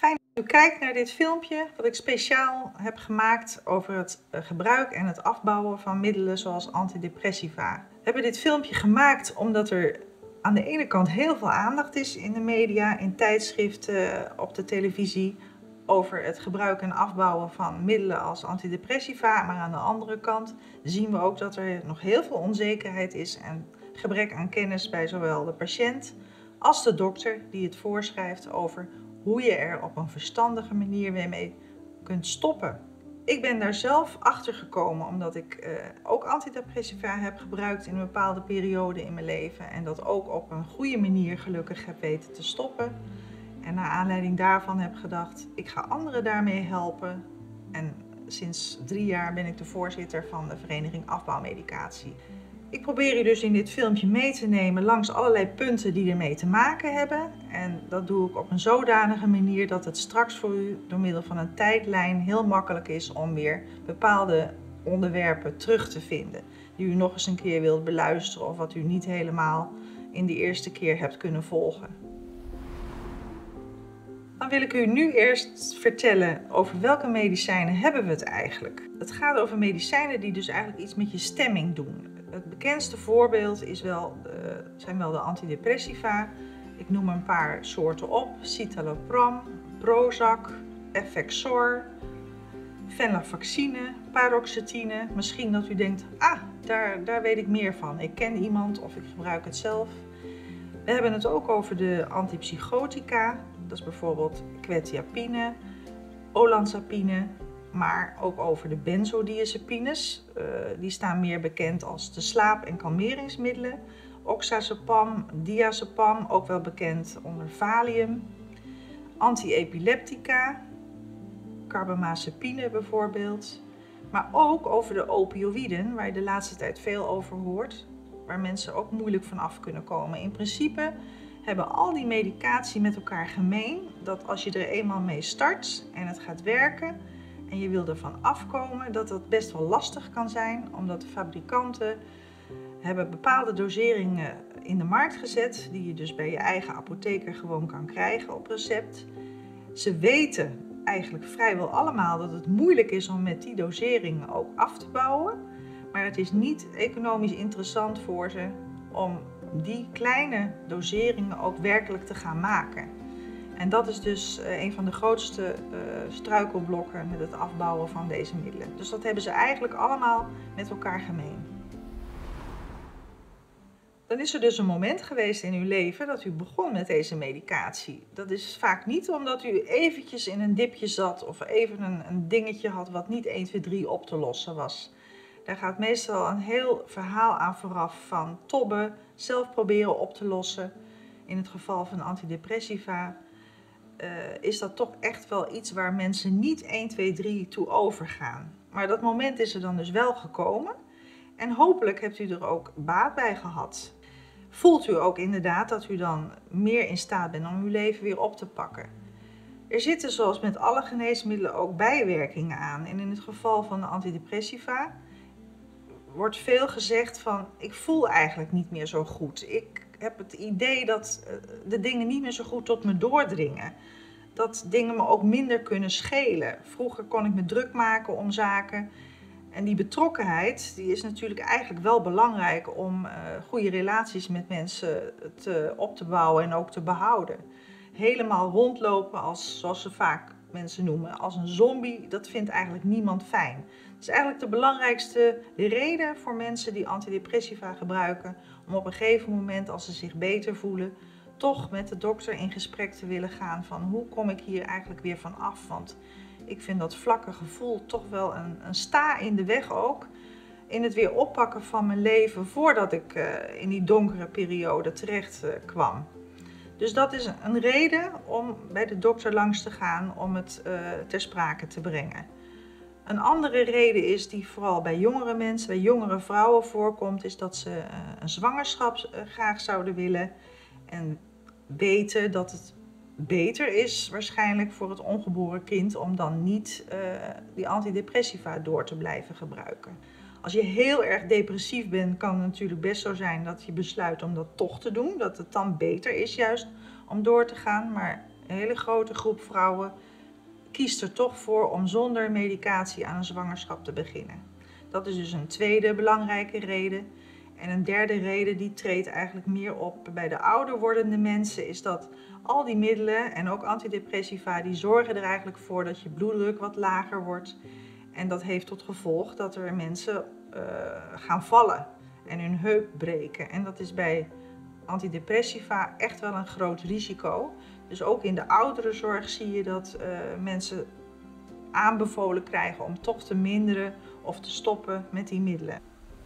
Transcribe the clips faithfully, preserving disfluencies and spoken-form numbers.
Fijn dat u kijkt naar dit filmpje wat ik speciaal heb gemaakt over het gebruik en het afbouwen van middelen zoals antidepressiva. We hebben dit filmpje gemaakt omdat er aan de ene kant heel veel aandacht is in de media, in tijdschriften, op de televisie over het gebruik en afbouwen van middelen als antidepressiva. Maar aan de andere kant zien we ook dat er nog heel veel onzekerheid is en gebrek aan kennis bij zowel de patiënt als de dokter die het voorschrijft over hoe je er op een verstandige manier weer mee kunt stoppen. Ik ben daar zelf achter gekomen omdat ik uh, ook antidepressiva heb gebruikt in een bepaalde periode in mijn leven. En dat ook op een goede manier gelukkig heb weten te stoppen. En naar aanleiding daarvan heb gedacht, ik ga anderen daarmee helpen. En sinds drie jaar ben ik de voorzitter van de Vereniging Afbouwmedicatie. Ik probeer u dus in dit filmpje mee te nemen langs allerlei punten die ermee te maken hebben. En dat doe ik op een zodanige manier dat het straks voor u door middel van een tijdlijn heel makkelijk is om weer bepaalde onderwerpen terug te vinden. Die u nog eens een keer wilt beluisteren of wat u niet helemaal in de eerste keer hebt kunnen volgen. Dan wil ik u nu eerst vertellen over welke medicijnen hebben we het eigenlijk. Het gaat over medicijnen die dus eigenlijk iets met je stemming doen. Het bekendste voorbeeld is wel, uh, zijn wel de antidepressiva. Ik noem een paar soorten op. Citalopram, Prozac, Effexor, venlafaxine, paroxetine. Misschien dat u denkt, ah, daar, daar weet ik meer van. Ik ken iemand of ik gebruik het zelf. We hebben het ook over de antipsychotica. Dat is bijvoorbeeld quetiapine, olanzapine. Maar ook over de benzodiazepines. Uh, die staan meer bekend als de slaap- en kalmeringsmiddelen. Oxazepam, diazepam, ook wel bekend onder Valium. Antiepileptica, carbamazepine bijvoorbeeld. Maar ook over de opioïden, waar je de laatste tijd veel over hoort. Waar mensen ook moeilijk van af kunnen komen. In principe hebben al die medicatie met elkaar gemeen dat als je er eenmaal mee start en het gaat werken en je wil ervan afkomen, dat dat best wel lastig kan zijn, omdat de fabrikanten hebben bepaalde doseringen in de markt gezet, die je dus bij je eigen apotheker gewoon kan krijgen op recept. Ze weten eigenlijk vrijwel allemaal dat het moeilijk is om met die doseringen ook af te bouwen, maar het is niet economisch interessant voor ze om die kleine doseringen ook werkelijk te gaan maken. En dat is dus een van de grootste uh, struikelblokken met het afbouwen van deze middelen. Dus dat hebben ze eigenlijk allemaal met elkaar gemeen. Dan is er dus een moment geweest in uw leven dat u begon met deze medicatie. Dat is vaak niet omdat u eventjes in een dipje zat of even een, een dingetje had wat niet één, twee, drie op te lossen was. Daar gaat meestal een heel verhaal aan vooraf van tobben, zelf proberen op te lossen. In het geval van antidepressiva uh, is dat toch echt wel iets waar mensen niet één, twee, drie toe overgaan. Maar dat moment is er dan dus wel gekomen en hopelijk hebt u er ook baat bij gehad. Voelt u ook inderdaad dat u dan meer in staat bent om uw leven weer op te pakken. Er zitten zoals met alle geneesmiddelen ook bijwerkingen aan en in het geval van de antidepressiva wordt veel gezegd van, ik voel eigenlijk niet meer zo goed. Ik heb het idee dat de dingen niet meer zo goed tot me doordringen. Dat dingen me ook minder kunnen schelen. Vroeger kon ik me druk maken om zaken. En die betrokkenheid, die is natuurlijk eigenlijk wel belangrijk om uh, goede relaties met mensen te, op te bouwen en ook te behouden. Helemaal rondlopen als, zoals ze vaak mensen noemen, als een zombie, dat vindt eigenlijk niemand fijn. Dat is eigenlijk de belangrijkste reden voor mensen die antidepressiva gebruiken, om op een gegeven moment, als ze zich beter voelen, toch met de dokter in gesprek te willen gaan van hoe kom ik hier eigenlijk weer van af. Want ik vind dat vlakke gevoel toch wel een, een sta in de weg ook, in het weer oppakken van mijn leven voordat ik uh, in die donkere periode terecht uh, kwam. Dus dat is een reden om bij de dokter langs te gaan om het uh, ter sprake te brengen. Een andere reden is die vooral bij jongere mensen, bij jongere vrouwen voorkomt, is dat ze uh, een zwangerschap uh, graag zouden willen en weten dat het beter is waarschijnlijk voor het ongeboren kind om dan niet uh, die antidepressiva door te blijven gebruiken. Als je heel erg depressief bent, kan het natuurlijk best zo zijn dat je besluit om dat toch te doen. Dat het dan beter is juist om door te gaan. Maar Een hele grote groep vrouwen kiest er toch voor om zonder medicatie aan een zwangerschap te beginnen. Dat is dus een tweede belangrijke reden. En een derde reden, die treedt eigenlijk meer op bij de ouder wordende mensen, is dat al die middelen en ook antidepressiva, die zorgen er eigenlijk voor dat je bloeddruk wat lager wordt. En dat heeft tot gevolg dat er mensen uh, gaan vallen en hun heup breken. En dat is bij antidepressiva echt wel een groot risico. Dus ook in de ouderenzorg zie je dat uh, mensen aanbevolen krijgen om toch te minderen of te stoppen met die middelen.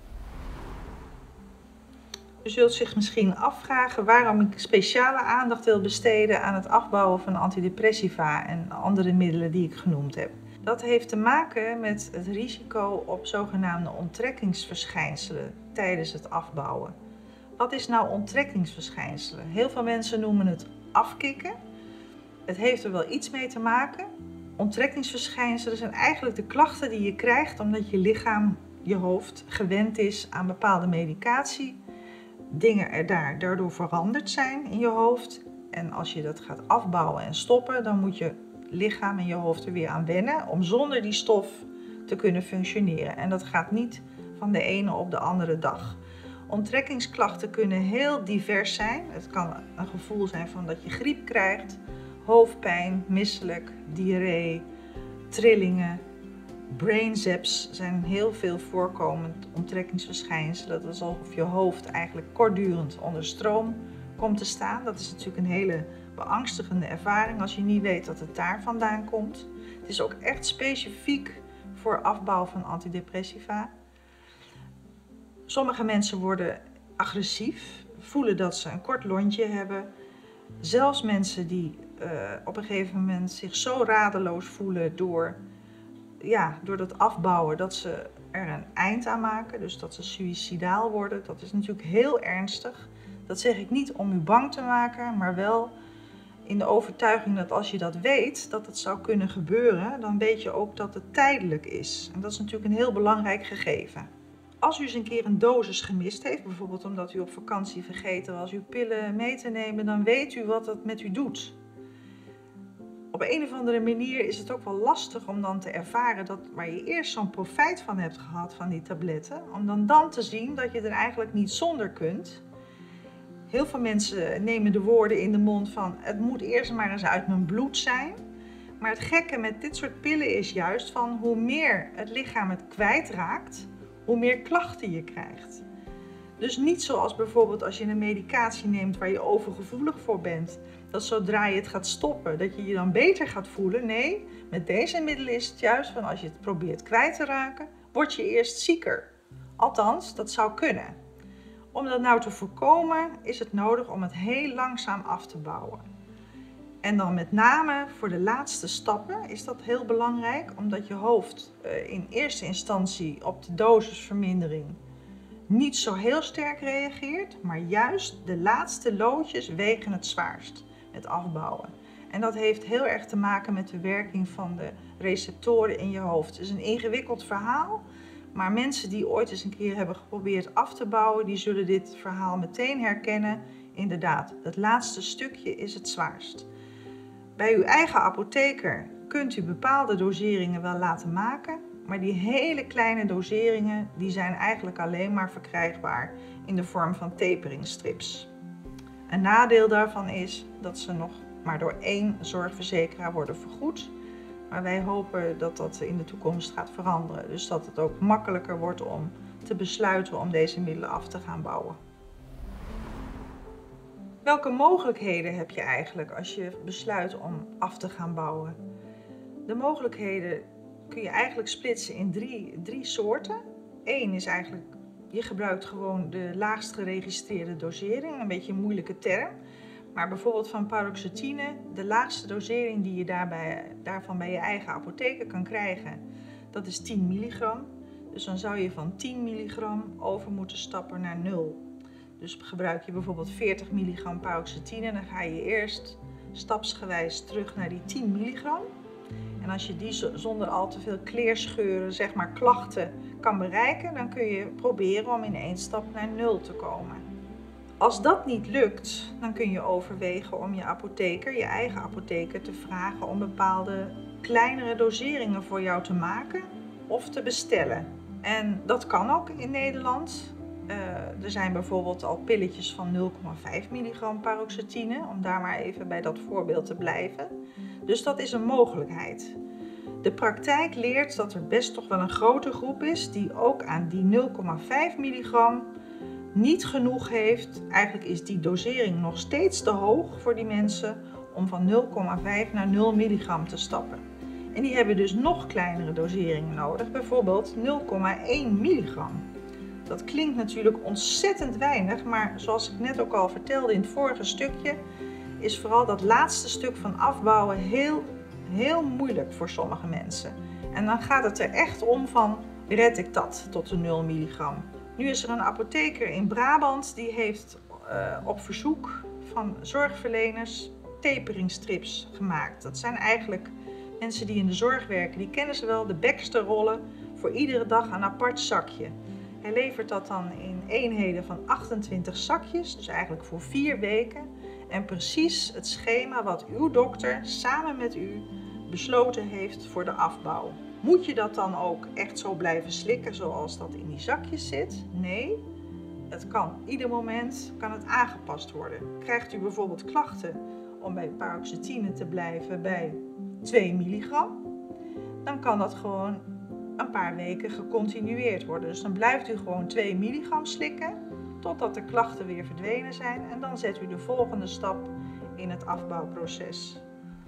U zult zich misschien afvragen waarom ik speciale aandacht wil besteden aan het afbouwen van antidepressiva en andere middelen die ik genoemd heb. Dat heeft te maken met het risico op zogenaamde onttrekkingsverschijnselen tijdens het afbouwen. Wat is nou onttrekkingsverschijnselen? Heel veel mensen noemen het afkikken. Het heeft er wel iets mee te maken. Onttrekkingsverschijnselen zijn eigenlijk de klachten die je krijgt omdat je lichaam, je hoofd, gewend is aan bepaalde medicatie. Dingen er daar daardoor veranderd zijn in je hoofd. En als je dat gaat afbouwen en stoppen, dan moet je lichaam en je hoofd er weer aan wennen om zonder die stof te kunnen functioneren. En dat gaat niet van de ene op de andere dag. Onttrekkingsklachten kunnen heel divers zijn. Het kan een gevoel zijn van dat je griep krijgt, hoofdpijn, misselijk, diarree, trillingen. Brain zaps zijn heel veel voorkomend onttrekkingsverschijnselen. Dat is alsof je hoofd eigenlijk kortdurend onder stroom komt te staan. Dat is natuurlijk een hele beangstigende ervaring als je niet weet dat het daar vandaan komt. Het is ook echt specifiek voor afbouw van antidepressiva. Sommige mensen worden agressief, voelen dat ze een kort lontje hebben. Zelfs mensen die uh, op een gegeven moment zich zo radeloos voelen door, ja, door dat afbouwen, dat ze er een eind aan maken, dus dat ze suïcidaal worden. Dat is natuurlijk heel ernstig. Dat zeg ik niet om u bang te maken, maar wel in de overtuiging dat als je dat weet, dat het zou kunnen gebeuren, dan weet je ook dat het tijdelijk is. En dat is natuurlijk een heel belangrijk gegeven. Als u eens een keer een dosis gemist heeft, bijvoorbeeld omdat u op vakantie vergeten was uw pillen mee te nemen, dan weet u wat dat met u doet. Op een of andere manier is het ook wel lastig om dan te ervaren dat waar je eerst zo'n profijt van hebt gehad van die tabletten, om dan dan te zien dat je er eigenlijk niet zonder kunt. Heel veel mensen nemen de woorden in de mond van het moet eerst maar eens uit mijn bloed zijn. Maar het gekke met dit soort pillen is juist van hoe meer het lichaam het kwijtraakt, hoe meer klachten je krijgt. Dus niet zoals bijvoorbeeld als je een medicatie neemt waar je overgevoelig voor bent, dat zodra je het gaat stoppen, dat je je dan beter gaat voelen. Nee, met deze middelen is het juist van als je het probeert kwijt te raken, word je eerst zieker. Althans, dat zou kunnen. Om dat nou te voorkomen is het nodig om het heel langzaam af te bouwen. En dan met name voor de laatste stappen is dat heel belangrijk, omdat je hoofd in eerste instantie op de dosisvermindering niet zo heel sterk reageert, maar juist de laatste loodjes wegen het zwaarst met afbouwen. En dat heeft heel erg te maken met de werking van de receptoren in je hoofd. Het is een ingewikkeld verhaal, maar mensen die ooit eens een keer hebben geprobeerd af te bouwen, die zullen dit verhaal meteen herkennen. Inderdaad, het laatste stukje is het zwaarst. Bij uw eigen apotheker kunt u bepaalde doseringen wel laten maken, maar die hele kleine doseringen die zijn eigenlijk alleen maar verkrijgbaar in de vorm van taperingstrips. Een nadeel daarvan is dat ze nog maar door één zorgverzekeraar worden vergoed. Maar wij hopen dat dat in de toekomst gaat veranderen. Dus dat het ook makkelijker wordt om te besluiten om deze middelen af te gaan bouwen. Welke mogelijkheden heb je eigenlijk als je besluit om af te gaan bouwen? De mogelijkheden kun je eigenlijk splitsen in drie, drie soorten. Eén is eigenlijk, je gebruikt gewoon de laagst geregistreerde dosering, een beetje een moeilijke term. Maar bijvoorbeeld van paroxetine, de laagste dosering die je daarbij, daarvan bij je eigen apotheker kan krijgen, dat is tien milligram. Dus dan zou je van tien milligram over moeten stappen naar nul. Dus gebruik je bijvoorbeeld veertig milligram paroxetine, dan ga je eerst stapsgewijs terug naar die tien milligram. En als je die zonder al te veel kleerscheuren, zeg maar klachten, kan bereiken, dan kun je proberen om in één stap naar nul te komen. Als dat niet lukt, dan kun je overwegen om je apotheker, je eigen apotheker, te vragen om bepaalde kleinere doseringen voor jou te maken of te bestellen. En dat kan ook in Nederland. Uh, er zijn bijvoorbeeld al pilletjes van nul komma vijf milligram paroxetine, om daar maar even bij dat voorbeeld te blijven. Dus dat is een mogelijkheid. De praktijk leert dat er best toch wel een grote groep is die ook aan die nul komma vijf milligram niet genoeg heeft. Eigenlijk is die dosering nog steeds te hoog voor die mensen om van nul komma vijf naar nul milligram te stappen. En die hebben dus nog kleinere doseringen nodig, bijvoorbeeld nul komma één milligram. Dat klinkt natuurlijk ontzettend weinig, maar zoals ik net ook al vertelde in het vorige stukje, is vooral dat laatste stuk van afbouwen heel, heel moeilijk voor sommige mensen. En dan gaat het er echt om van, red ik dat tot de nul milligram? Nu is er een apotheker in Brabant die heeft uh, op verzoek van zorgverleners taperingstrips gemaakt. Dat zijn eigenlijk mensen die in de zorg werken, die kennen ze wel, de Baxter-rollen, voor iedere dag een apart zakje. Hij levert dat dan in eenheden van achtentwintig zakjes, dus eigenlijk voor vier weken. En precies het schema wat uw dokter samen met u besloten heeft voor de afbouw. Moet je dat dan ook echt zo blijven slikken zoals dat in die zakjes zit? Nee, het kan ieder moment kan het aangepast worden. Krijgt u bijvoorbeeld klachten om bij paroxetine te blijven bij twee milligram, dan kan dat gewoon een paar weken gecontinueerd worden. Dus dan blijft u gewoon twee milligram slikken totdat de klachten weer verdwenen zijn en dan zet u de volgende stap in het afbouwproces.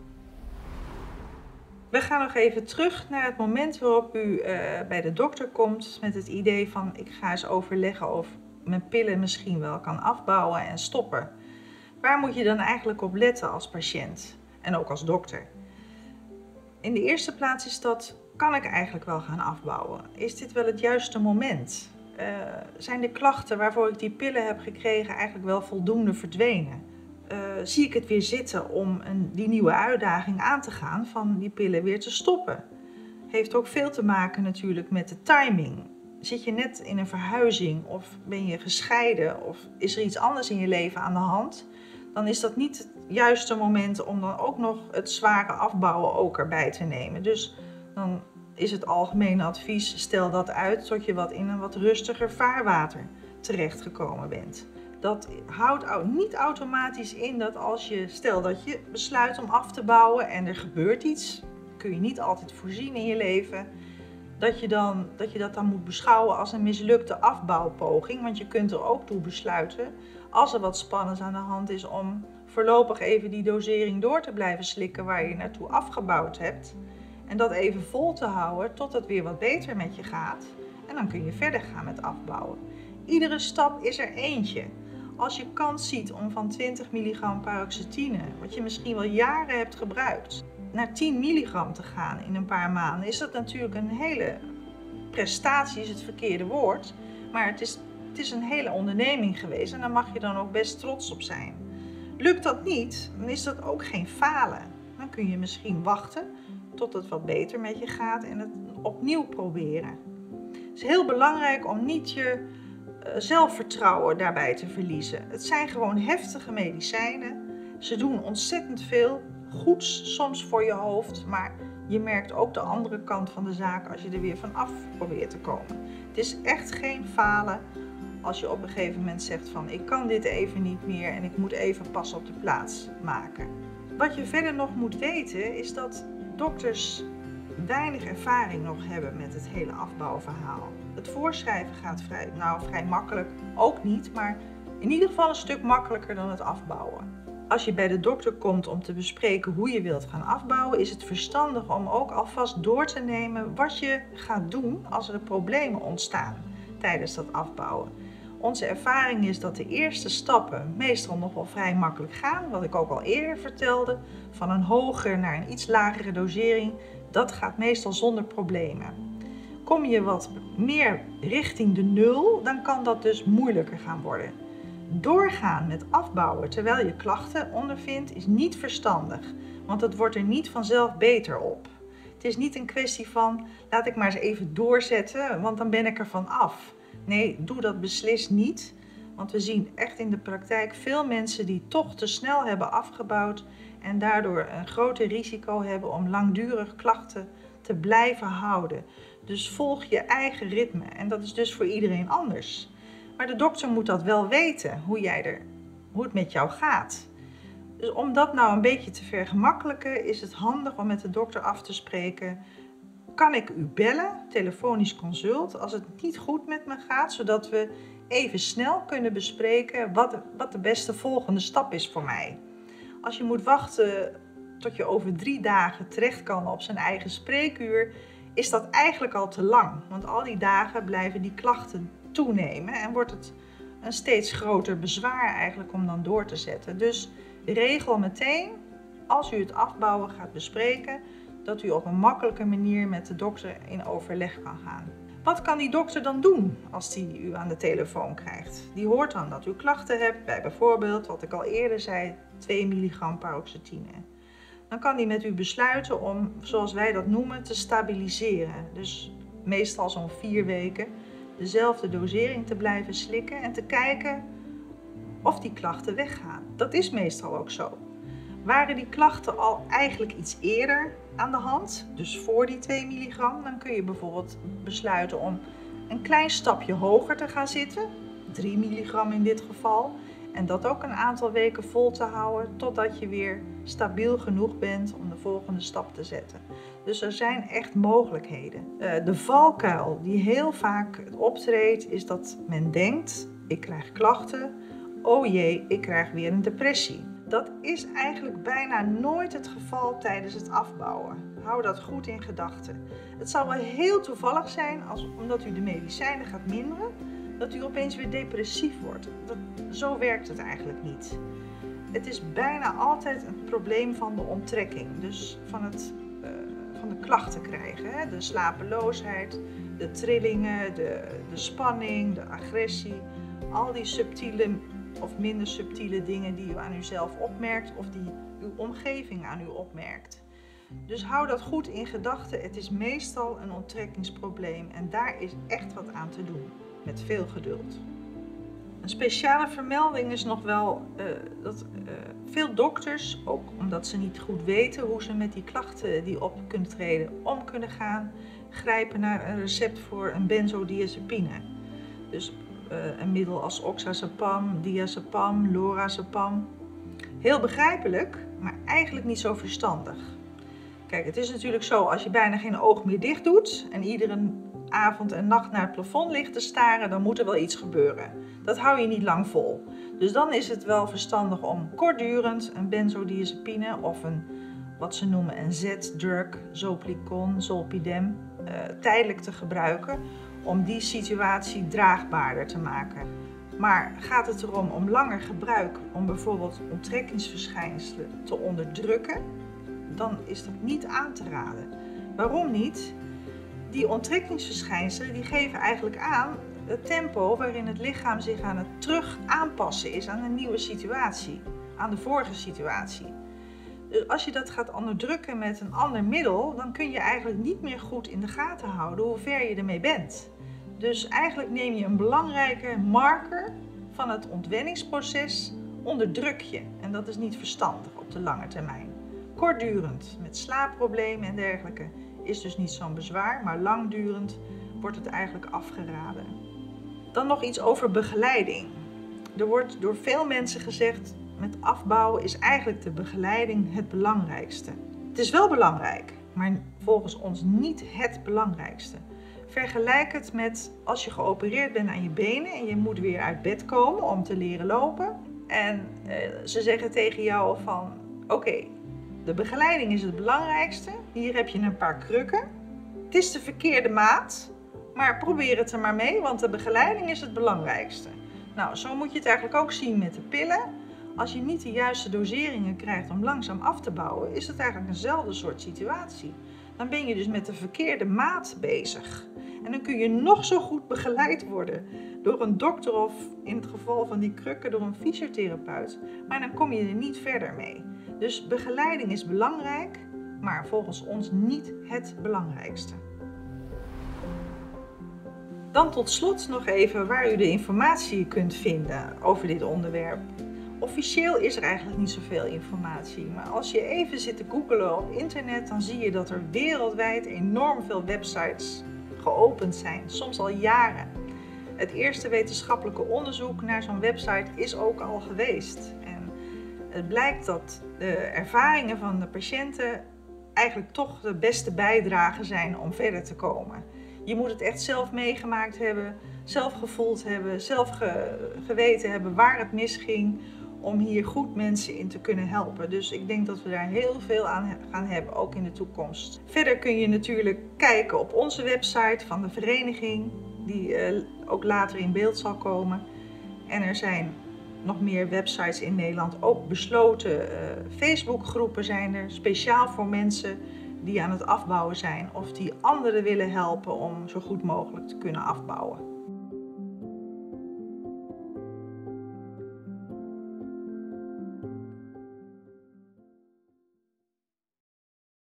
We gaan nog even terug naar het moment waarop u uh, bij de dokter komt met het idee van ik ga eens overleggen of mijn pillen misschien wel kan afbouwen en stoppen. Waar moet je dan eigenlijk op letten als patiënt en ook als dokter? In de eerste plaats is dat, kan ik eigenlijk wel gaan afbouwen? Is dit wel het juiste moment? Uh, zijn de klachten waarvoor ik die pillen heb gekregen eigenlijk wel voldoende verdwenen? Uh, zie ik het weer zitten om een, die nieuwe uitdaging aan te gaan van die pillen weer te stoppen? Heeft ook veel te maken natuurlijk met de timing. Zit je net in een verhuizing of ben je gescheiden of is er iets anders in je leven aan de hand? Dan is dat niet het juiste moment om dan ook nog het zware afbouwen ook erbij te nemen. Dus dan is het algemene advies, stel dat uit tot je wat in een wat rustiger vaarwater terechtgekomen bent. Dat houdt niet automatisch in dat als je, stel dat je besluit om af te bouwen en er gebeurt iets, kun je niet altijd voorzien in je leven, dat je, dan, dat je dat dan moet beschouwen als een mislukte afbouwpoging. Want je kunt er ook toe besluiten, als er wat spannends aan de hand is, om voorlopig even die dosering door te blijven slikken waar je naartoe afgebouwd hebt. En dat even vol te houden tot het weer wat beter met je gaat. En dan kun je verder gaan met afbouwen. Iedere stap is er eentje. Als je kans ziet om van twintig milligram paroxetine, wat je misschien wel jaren hebt gebruikt, naar tien milligram te gaan in een paar maanden, is dat natuurlijk een hele prestatie, is het verkeerde woord. Maar het is, het is een hele onderneming geweest en daar mag je dan ook best trots op zijn. Lukt dat niet, dan is dat ook geen falen. Dan kun je misschien wachten tot het wat beter met je gaat en het opnieuw proberen. Het is heel belangrijk om niet je zelfvertrouwen daarbij te verliezen. Het zijn gewoon heftige medicijnen. Ze doen ontzettend veel goeds soms voor je hoofd, maar je merkt ook de andere kant van de zaak als je er weer van af probeert te komen. Het is echt geen falen als je op een gegeven moment zegt van ik kan dit even niet meer en ik moet even pas op de plaats maken. Wat je verder nog moet weten is dat dokters weinig ervaring nog hebben met het hele afbouwverhaal. Het voorschrijven gaat vrij, nou, vrij makkelijk, ook niet, maar in ieder geval een stuk makkelijker dan het afbouwen. Als je bij de dokter komt om te bespreken hoe je wilt gaan afbouwen, is het verstandig om ook alvast door te nemen wat je gaat doen als er problemen ontstaan tijdens dat afbouwen. Onze ervaring is dat de eerste stappen meestal nog wel vrij makkelijk gaan, wat ik ook al eerder vertelde, van een hogere naar een iets lagere dosering, dat gaat meestal zonder problemen. Kom je wat meer richting de nul, dan kan dat dus moeilijker gaan worden. Doorgaan met afbouwen terwijl je klachten ondervindt is niet verstandig, want het wordt er niet vanzelf beter op. Het is niet een kwestie van laat ik maar eens even doorzetten, want dan ben ik er van af. Nee, doe dat beslist niet, Want we zien echt in de praktijk veel mensen die toch te snel hebben afgebouwd en daardoor een groter risico hebben om langdurig klachten te blijven houden. Dus volg je eigen ritme en dat is dus voor iedereen anders. Maar de dokter moet dat wel weten, hoe, jij er, hoe het met jou gaat. Dus om dat nou een beetje te vergemakkelijken is het handig om met de dokter af te spreken. Kan ik u bellen, telefonisch consult, als het niet goed met me gaat, zodat we even snel kunnen bespreken wat de, wat de beste volgende stap is voor mij. Als je moet wachten tot je over drie dagen terecht kan op zijn eigen spreekuur, is dat eigenlijk al te lang. Want al die dagen blijven die klachten toenemen en wordt het een steeds groter bezwaar eigenlijk om dan door te zetten. Dus regel meteen, als u het afbouwen gaat bespreken, dat u op een makkelijke manier met de dokter in overleg kan gaan. Wat kan die dokter dan doen als die u aan de telefoon krijgt? Die hoort dan dat u klachten hebt bij bijvoorbeeld, wat ik al eerder zei, twee milligram paroxetine. Dan kan hij met u besluiten om, zoals wij dat noemen, te stabiliseren. Dus meestal zo'n vier weken dezelfde dosering te blijven slikken en te kijken of die klachten weggaan. Dat is meestal ook zo. Waren die klachten al eigenlijk iets eerder aan de hand, dus voor die twee milligram, dan kun je bijvoorbeeld besluiten om een klein stapje hoger te gaan zitten, drie milligram in dit geval, en dat ook een aantal weken vol te houden totdat je weer stabiel genoeg bent om de volgende stap te zetten. Dus er zijn echt mogelijkheden. Uh, de valkuil die heel vaak optreedt is dat men denkt, ik krijg klachten, oh jee, ik krijg weer een depressie. Dat is eigenlijk bijna nooit het geval tijdens het afbouwen. Hou dat goed in gedachten. Het zal wel heel toevallig zijn, als, omdat u de medicijnen gaat minderen, dat u opeens weer depressief wordt. Dat, zo werkt het eigenlijk niet. Het is bijna altijd een probleem van de onttrekking, dus van, het, uh, van de klachten krijgen. Hè? De slapeloosheid, de trillingen, de, de spanning, de agressie, al die subtiele of minder subtiele dingen die u aan uzelf opmerkt of die uw omgeving aan u opmerkt. Dus hou dat goed in gedachten. Het is meestal een onttrekkingsprobleem en daar is echt wat aan te doen, met veel geduld. Een speciale vermelding is nog wel uh, dat uh, veel dokters, ook omdat ze niet goed weten hoe ze met die klachten die op kunnen treden om kunnen gaan, grijpen naar een recept voor een benzodiazepine. Dus uh, een middel als oxazepam, diazepam, lorazepam. Heel begrijpelijk, maar eigenlijk niet zo verstandig. Kijk, het is natuurlijk zo, als je bijna geen oog meer dicht doet en iedere avond en nacht naar het plafond ligt te staren, dan moet er wel iets gebeuren. Dat hou je niet lang vol. Dus dan is het wel verstandig om kortdurend een benzodiazepine of een, wat ze noemen een Z-drug, Zopicon, Zolpidem, uh, tijdelijk te gebruiken om die situatie draagbaarder te maken. Maar gaat het erom om langer gebruik om bijvoorbeeld onttrekkingsverschijnselen te onderdrukken, dan is dat niet aan te raden. Waarom niet? Die onttrekkingsverschijnselen die geven eigenlijk aan het tempo waarin het lichaam zich aan het terug aanpassen is aan een nieuwe situatie, aan de vorige situatie. Dus als je dat gaat onderdrukken met een ander middel, dan kun je eigenlijk niet meer goed in de gaten houden hoe ver je ermee bent. Dus eigenlijk neem je een belangrijke marker van het ontwenningsproces, onderdruk je. En dat is niet verstandig op de lange termijn. Kortdurend, met slaapproblemen en dergelijke, is dus niet zo'n bezwaar, maar langdurend wordt het eigenlijk afgeraden. Dan nog iets over begeleiding. Er wordt door veel mensen gezegd, met afbouwen is eigenlijk de begeleiding het belangrijkste. Het is wel belangrijk, maar volgens ons niet het belangrijkste. Vergelijk het met als je geopereerd bent aan je benen en je moet weer uit bed komen om te leren lopen. En eh, ze zeggen tegen jou van, oké, okay, de begeleiding is het belangrijkste. Hier heb je een paar krukken. Het is de verkeerde maat, maar probeer het er maar mee, want de begeleiding is het belangrijkste. Nou, zo moet je het eigenlijk ook zien met de pillen. Als je niet de juiste doseringen krijgt om langzaam af te bouwen, is het eigenlijk eenzelfde soort situatie. Dan ben je dus met de verkeerde maat bezig. En dan kun je nog zo goed begeleid worden door een dokter of in het geval van die krukken door een fysiotherapeut. Maar dan kom je er niet verder mee. Dus begeleiding is belangrijk, maar volgens ons niet het belangrijkste. Dan tot slot nog even waar u de informatie kunt vinden over dit onderwerp. Officieel is er eigenlijk niet zoveel informatie, maar als je even zit te googlen op internet, dan zie je dat er wereldwijd enorm veel websites geopend zijn, soms al jaren. Het eerste wetenschappelijke onderzoek naar zo'n website is ook al geweest. En het blijkt dat de ervaringen van de patiënten eigenlijk toch de beste bijdrage zijn om verder te komen. Je moet het echt zelf meegemaakt hebben, zelf gevoeld hebben, zelf ge geweten hebben waar het misging, om hier goed mensen in te kunnen helpen. Dus ik denk dat we daar heel veel aan gaan hebben, ook in de toekomst. Verder kun je natuurlijk kijken op onze website van de vereniging, die uh, ook later in beeld zal komen. En er zijn nog meer websites in Nederland, ook besloten uh, Facebookgroepen zijn er, speciaal voor mensen die aan het afbouwen zijn of die anderen willen helpen om zo goed mogelijk te kunnen afbouwen.